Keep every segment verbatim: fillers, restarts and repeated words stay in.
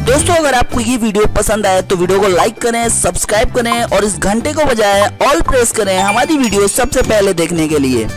दोस्तों अगर आपको ये वीडियो पसंद आए तो वीडियो को लाइक करें, सब्सक्राइब करें और इस घंटे को बजाएं ऑल प्रेस करें हमारी वीडियो सबसे पहले देखने के लिए।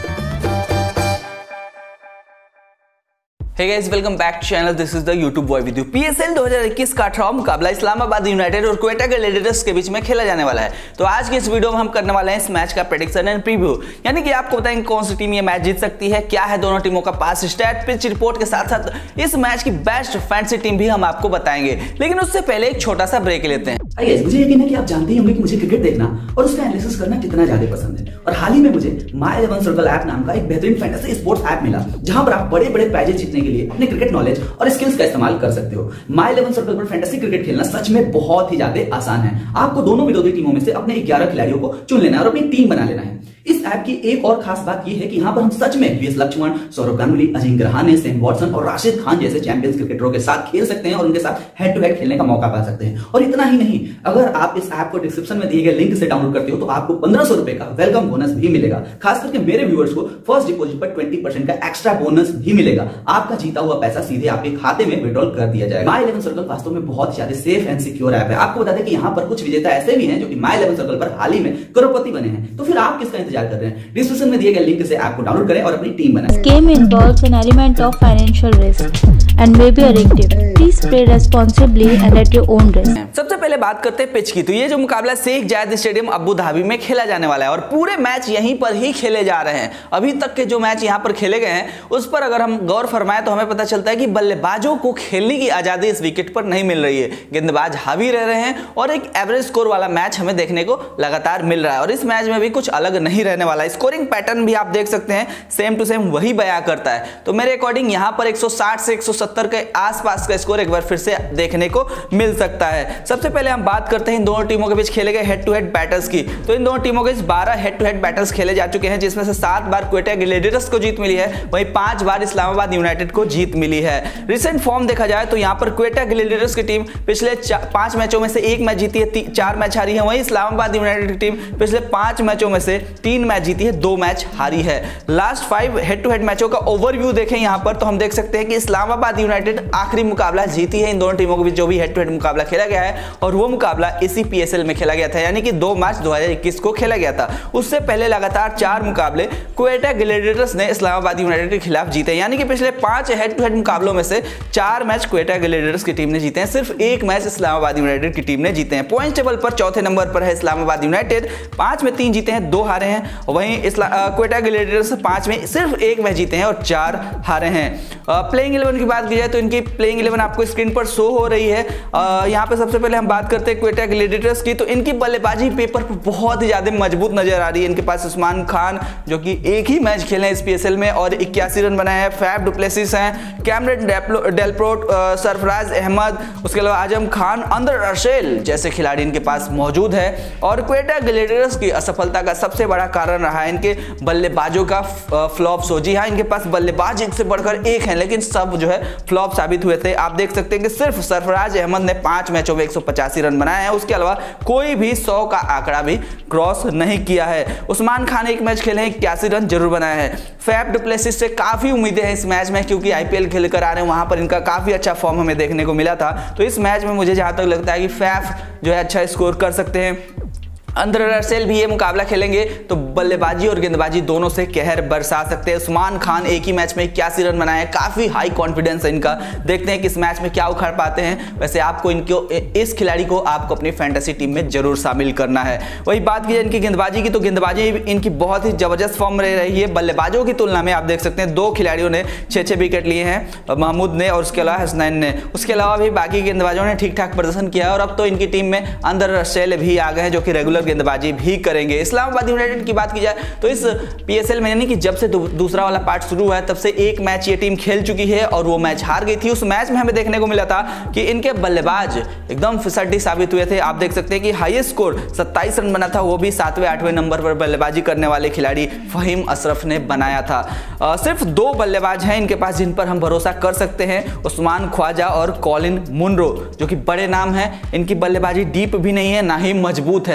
Hey guys, welcome back to channel. This is the YouTube boy with you. PSL दो हज़ार इक्कीस का अठारहवां मुकाबला इस्लामाबाद यूनाइटेड और क्वेटा ग्लैडिएटर्स के बीच में खेला जाने वाला है। तो आज के इस वीडियो में हम करने वाले हैं इस मैच का प्रेडिक्शन एंड प्रीव्यू, यानी कि आपको बताएंगे कौन सी टीम ये मैच जीत सकती है, क्या है दोनों टीमों का पास स्टैट, पिच रिपोर्ट के साथ साथ इस मैच की बेस्ट फैंटेसी टीम भी हम आपको बताएंगे। लेकिन उससे पहले एक छोटा सा ब्रेक लेते हैं। गाइस, मुझे यकीन है कि आप जानते ही होंगे कि मुझे क्रिकेट देखना और उसका एनालिसिस करना कितना ज्यादा पसंद है। और हाल ही में मुझे माय इलेवन सर्कल ऐप नाम का एक बेहतरीन फैंटेसी स्पोर्ट्स ऐप मिला, जहां पर आप बड़े बड़े प्राइजेस जीतने के लिए अपने क्रिकेट नॉलेज और स्किल्स का इस्तेमाल कर सकते हो। माय इलेवन सर्कल पर फैंटेसी क्रिकेट खेलना सच में बहुत ही ज्यादा आसान है। आपको दोनों विरोधी टीमों में से अपने ग्यारह खिलाड़ियों को चुन लेना है और अपनी टीम बना लेना है। इस ऐप की एक और खास बात यह है कि यहाँ पर हम सच में VS Laxman, Sourav Ganguly, Ajinkya Rahane, Sam Watson और राशिद खान जैसे चैंपियंस क्रिकेटरों के साथ खेल सकते हैं और उनके साथ हेड टू हेड खेलने का मौका पा सकते हैं। और इतना ही नहीं, अगर आप इस ऐप को डिस्क्रिप्शन में दिए गए लिंक से डाउनलोड करते हो तो आपको पंद्रह सौ रुपए का वेलकम बोनस भी मिलेगा। खास करके मेरे व्यूअर्स को फर्स्ट डिपॉजिट पर ट्वेंटी परसेंट का एक्स्ट्रा बोनस भी मिलेगा। आपका जीता हुआ पैसा सीधे आपके खाते में विड्रॉल कर दिया जाएगा। माय इलेवन सर्कल वास्तव में बहुत ज्यादा सेफ एंड सिक्योर ऐप है। आपको बता दें कि यहाँ पर कुछ विजेता ऐसे भी हैं जो कि माय इलेवन सर्कल पर हाल ही में करोड़पति बने हैं। तो फिर आप किसका इंतजार कर रहे हैं? डिस्क्रिप्शन में दिए गए लिंक से ऐप को डाउनलोड करें और अपनी टीम बनाएं। Game involves an element of financial risk and may be addictive. Please play responsibly and at your own risk. सबसे पहले बात करते हैं पिच की। तो ये जो मुकाबला शेख जायद स्टेडियम अबू धाबी में खेला जाने वाला है और पूरे मैच यहीं पर ही खेले जा रहे हैं। अभी तक के जो मैच यहाँ पर खेले गए हैं उस पर अगर हम गौर फरमाएं तो हमें पता चलता है कि बल्लेबाजों को खेलने की आजादी इस विकेट पर नहीं मिल रही है। गेंदबाज हावी रह रहे हैं और एक एवरेज स्कोर वाला मैच हमें देखने को लगातार मिल रहा है। और इस मैच में भी कुछ अलग नहीं रहने वाला है। स्कोरिंग पैटर्न भी आप देख सकते हैं सेम टू सेम वही बयां करता है। तो मेरे अकॉर्डिंग यहां पर एक सौ साठ से एक सौ सत्तर के आसपास का स्कोर एक बार फिर से देखने को मिल सकता है। सबसे पहले हम बात करते हैं इन दोनों टीमों के बीच खेले गए हेड टू हेड बैटल्स की। तो इन दोनों टीमों के बीच बारह हेड टू हेड बैटल्स खेले जा चुके हैं, जिसमें से सात बार क्वेटा ग्लैडिएटर्स को जीत मिली है, वहीं पांच बार इस्लामाबाद यूनाइटेड को जीत मिली है। रिसेंट फॉर्म देखा जाए तो यहां पर क्वेटा ग्लैडिएटर्स की टीम पिछले पांच मैचों में से एक मैच जीती है, चार मैच हारी है, वहीं इस्लामाबाद यूनाइटेड की टीम पिछले पांच मैचों में से तीन मैच जीती है, दो मैच हारी है। Last five head to head मैचों का ओवरव्यू देखें यहां पर तो हम देख सकते हैं कि इस्लामाबाद यूनाइटेड आखिरी मुकाबला जीती है इन दोनों टीमों के बीच जो भी हेड टू हेड मुकाबला खेला गया है, और वो मुकाबला इसी पीएसएल में खेला गया था, यानी कि दो मार्च दो हज़ार इक्कीस को खेला गया था। उससे पहले लगातार चार मुकाबले क्वेटा ग्लैडिएटर्स ने इस्लामाबाद यूनाइटेड के खिलाफ जीते, यानी कि पिछले पांच हेड टू हेड मुकाबलों में से चार मैच क्वेटा ग्लैडिएटर्स की टीम ने जीते हैं, सिर्फ एक मैच इस्लामाबाद यूनाइटेड की टीम ने जीते हैं। पॉइंट टेबल पर चौथे नंबर पर है इस्लामाबाद यूनाइटेड, पांच में तीन जीते हैं, दो हारे हैं। वहीं क्वेटा ग्लैडिएटर्स पांच में सिर्फ एक मैच जीते हैं और चार हारे हैं। प्लेइंग इलेवन की बात की जाए तो इनकी प्लेइंग इलेवन आपको स्क्रीन पर शो हो रही है। यहाँ पे सबसे पहले हम बात करते हैं क्वेटा ग्लैडिएटर्स की। तो इनकी बल्लेबाजी पेपर पर बहुत ही ज्यादा मजबूत नजर आ रही है। इनके पास उस्मान खान जो कि एक ही मैच खेले हैं इस पीएसएल में और इक्यासी रन बनाए हैं, फैफ डु प्लेसिस हैं, कैमरन डेलप्रोट, सरफराज अहमद, उसके अलावा आजम खान, अंदर रसेल जैसे खिलाड़ी इनके पास मौजूद है। और क्वेटा ग्लैडिएटर्स की असफलता का सबसे बड़ा कारण रहा है इनके बल्लेबाजों का फ्लॉप शो। जी हाँ, इनके पास बल्लेबाज एक से बढ़कर एक है, लेकिन सब जो है फ्लॉप साबित हुए थे। आप देख सकते हैं कि सिर्फ सरफराज अहमद ने पांच मैचों में एक सौ पचासी रन बनाए हैं, उसके अलावा कोई भी सौ का आंकड़ा भी क्रॉस नहीं किया है। उस्मान खान एक मैच खेले हैं, इक्यासी रन जरूर बनाए हैं। फैफ डु प्लेसिस से काफी उम्मीदें हैं इस मैच में, क्योंकि आईपीएल खेल कर आ रहे हैं, वहां पर इनका काफी अच्छा फॉर्म हमें देखने को मिला था। तो इस मैच में मुझे जहां तक लगता है कि फैफ जो है अच्छा स्कोर कर सकते हैं। अंदर रसेल भी ये मुकाबला खेलेंगे तो बल्लेबाजी और गेंदबाजी दोनों से कहर बरसा सकते हैं। उस्मान खान एक ही मैच में इक्यासी रन बनाए, काफी हाई कॉन्फिडेंस है इनका। देखते हैं कि इस मैच में क्या उखाड़ पाते हैं। वैसे आपको इनको इस खिलाड़ी को आपको अपनी फैंटेसी टीम में जरूर शामिल करना है। वही बात की जाए इनकी गेंदबाजी की तो गेंदबाजी इनकी बहुत ही जबरदस्त फॉर्म रह रही है। बल्लेबाजों की तुलना में आप देख सकते हैं दो खिलाड़ियों ने छह छह विकेट लिए हैं, महमूद ने और उसके अलावा हसनैन ने। उसके अलावा भी बाकी गेंदबाजों ने ठीक ठाक प्रदर्शन किया और अब तो इनकी टीम में अंदर रसेल भी आ गए हैं जो कि रेगुलर गेंदबाजी भी करेंगे। इस्लामाबाद यूनाइटेड की बात की जाए तो इस पीएसएल में यानी कि जब से दूसरा वाला पार्ट शुरू हुआ है तब से एक मैच ये टीम खेल चुकी है और वो मैच हार गई थी। उस मैच में हमें देखने को मिला था कि इनके बल्लेबाज एकदम फिसड्डी साबित हुए थे। आप देख सकते हैं कि हाईएस्ट स्कोर सत्ताईस रन बना था, वो भी सातवें आठवें नंबर पर बल्लेबाजी करने वाले खिलाड़ी फहीम अशरफ ने बनाया था। आ, सिर्फ दो बल्लेबाज हैं इनके पास जिन पर हम भरोसा कर सकते हैं, उस्मान ख्वाजा और कॉलिन मुनरो, जो कि बड़े नाम हैं। इनकी बल्लेबाजी डीप भी नहीं है ना ही मजबूत है। तो बल्लेबाज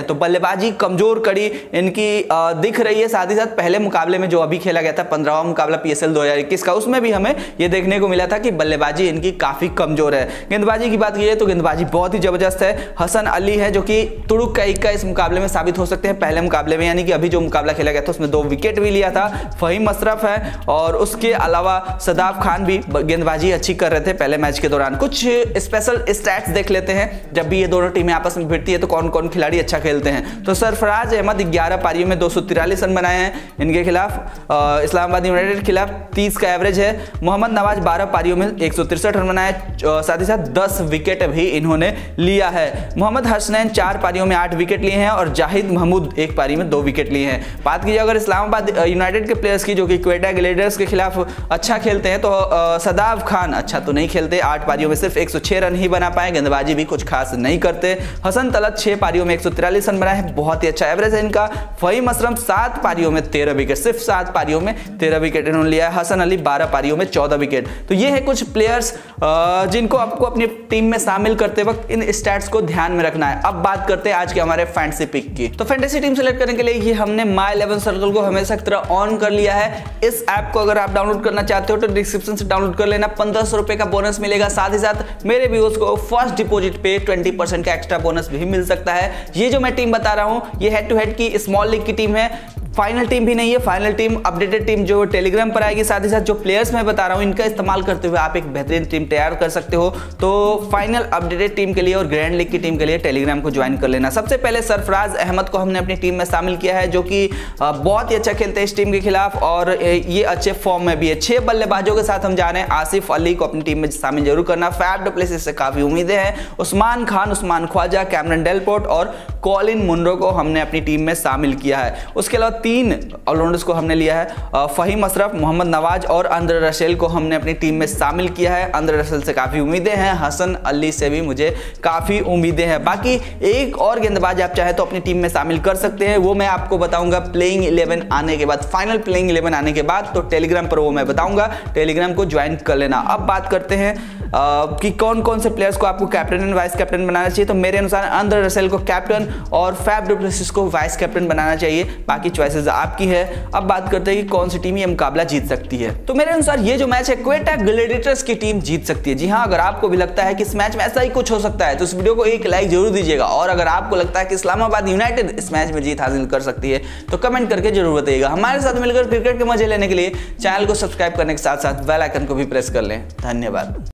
बल्लेबाजी कमजोर कड़ी इनकी दिख रही है। साथ ही साथ पहले मुकाबले में जो अभी खेला गया था पंद्रहवां मुकाबला पीएसएल दो हज़ार इक्कीस का, उसमें भी हमें ये देखने को मिला था कि बल्लेबाजी इनकी काफी कमजोर है। गेंदबाजी की बात की तो गेंदबाजी बहुत ही जबरदस्त है। हसन अली है जो कि तुड़ुक का इक्का इस मुकाबले में साबित हो सकते हैं। पहले मुकाबले में यानी कि अभी जो मुकाबला खेला गया था उसमें दो विकेट भी लिया था। फहीम अशरफ है और उसके अलावा सदाब खान भी गेंदबाजी अच्छी कर रहे थे पहले मैच के दौरान। कुछ स्पेशल स्टैट्स देख लेते हैं जब भी ये दोनों टीमें आपस में भिड़ती है तो कौन कौन खिलाड़ी अच्छा खेलते हैं। तो सरफराज अहमद ग्यारह पारियों में दो सौ तिरालीस रन बनाए हैं इनके खिलाफ, इस्लामाबाद यूनाइटेड के खिलाफ तीस का एवरेज है। मोहम्मद नवाज बारह पारियों में एक सौ तिरसठ रन बनाए, साथ ही साथ दस विकेट भी इन्होंने लिया है। मोहम्मद हसनैन चार पारियों में आठ विकेट लिए हैं और जाहिद महमूद एक पारी में दो विकेट लिए हैं। बात कीजिए अगर इस्लामाबाद यूनाइटेड के प्लेयर्स की जो कि क्वेटा ग्लेडिएटर्स के खिलाफ अच्छा खेलते हैं तो सदाब खान अच्छा तो नहीं खेलते, आठ पारियों में सिर्फ एक सौ छह रन ही बना पाए, गेंदबाजी भी कुछ खास नहीं करते। हसन तलत छह पारियों में एक सौ तिरालीस रन बनाए हैं, बहुत ही अच्छा एवरेज है इनका। फहीम अशरफ सात पारियों में तेरह विकेट, सिर्फ सात पारियों में तेरह विकेट इन्होंने लिया है। हसन अली बारह पारियों में चौदह विकेट। तो ये है कुछ प्लेयर्स जिनको आपको अपनी टीम में शामिल करते वक्त इन स्टैट्स को ध्यान में रखना है। अब बात करते हैं आज के हमारे फैंटेसी पिक की। तो फैंटेसी टीम सेलेक्ट करने के लिए ये हमने माई इलेवन सर्कल को हमेशा की तरह ऑन कर लिया है। इस ऐप को अगर आप डाउनलोड करना चाहते हो तो डिस्क्रिप्शन से डाउनलोड कर लेना, पंद्रह सौ रुपए का बोनस मिलेगा। साथ ही साथ मेरे व्यूअर्स को फर्स्ट डिपॉजिट पे ट्वेंटी परसेंट का एक्स्ट्रा बोनस भी मिल सकता है। ये जो मैं टीम बता रहा हूं ये हेड टू हेड की स्मॉल लीग की टीम है, फाइनल टीम भी नहीं है। फाइनल टीम अपडेटेड टीम जो टेलीग्राम पर आएगी। साथ ही साथ जो प्लेयर्स मैं बता रहा हूं इनका इस्तेमाल करते हुए आप एक बेहतरीन टीम तैयार कर सकते हो। तो फाइनल अपडेटेड टीम के लिए और ग्रैंड लीग की टीम के लिए टेलीग्राम को ज्वाइन कर लेना। सबसे पहले सरफराज अहमद को हमने अपनी टीम में शामिल किया है जो कि बहुत ही अच्छा खेलते हैं इस टीम के खिलाफ और ये अच्छे फॉर्म में भी है। छह बल्लेबाजों के साथ हम जा रहे हैं। आसिफ अली को अपनी टीम में शामिल जरूर करना। फैफ डु प्लेसिस से काफी उम्मीदें हैं। उस्मान खान, उस्मान ख्वाजा, कैमरन डेलपोर्ट और कॉलिन मुनरो को हमने अपनी टीम में शामिल किया है। उसके अलावा तीन ऑलराउंडर्स को हमने लिया है। फहीम अशरफ, मोहम्मद नवाज और अंद्रे रसेल को हमने अपनी टीम में शामिल किया है। अंद्रे रसेल से काफी उम्मीदें हैं। हसन अली से भी मुझे काफी उम्मीदें हैं। बाकी एक और गेंदबाज आप चाहे तो अपनी टीम में शामिल कर सकते हैं, वो मैं आपको बताऊंगा प्लेइंग इलेवन आने के बाद, फाइनल प्लेइंग इलेवन आने के बाद। तो टेलीग्राम पर वो मैं बताऊंगा, टेलीग्राम को ज्वाइन कर लेना। अब बात करते हैं आ, कि कौन कौन से प्लेयर्स को आपको कैप्टन एंड वाइस कैप्टन बनाना चाहिए। तो मेरे अनुसार अंद्रे रसेल को कैप्टन और फैफ डु प्लेसिस को वाइस कैप्टन बनाना चाहिए। बाकी चॉइसेस आपकी है। अब बात करते हैं कि कौन सी टीम ये मुकाबला जीत सकती है। तो मेरे अनुसार ये जो मैच है क्वेटा ग्लेडिएटर्स की टीम जीत सकती है। जी हाँ, अगर आपको भी लगता है कि इस मैच में ऐसा ही कुछ हो सकता है तो इस वीडियो को एक लाइक जरूर दीजिएगा। और अगर आपको लगता है कि इस्लामाबाद यूनाइटेड इस मैच में जीत हासिल कर सकती है तो कमेंट करके जरूर बताइएगा। हमारे साथ मिलकर क्रिकेट के मजे लेने के लिए चैनल को सब्सक्राइब करने के साथ साथ बेल आइकन को भी प्रेस कर लें। धन्यवाद।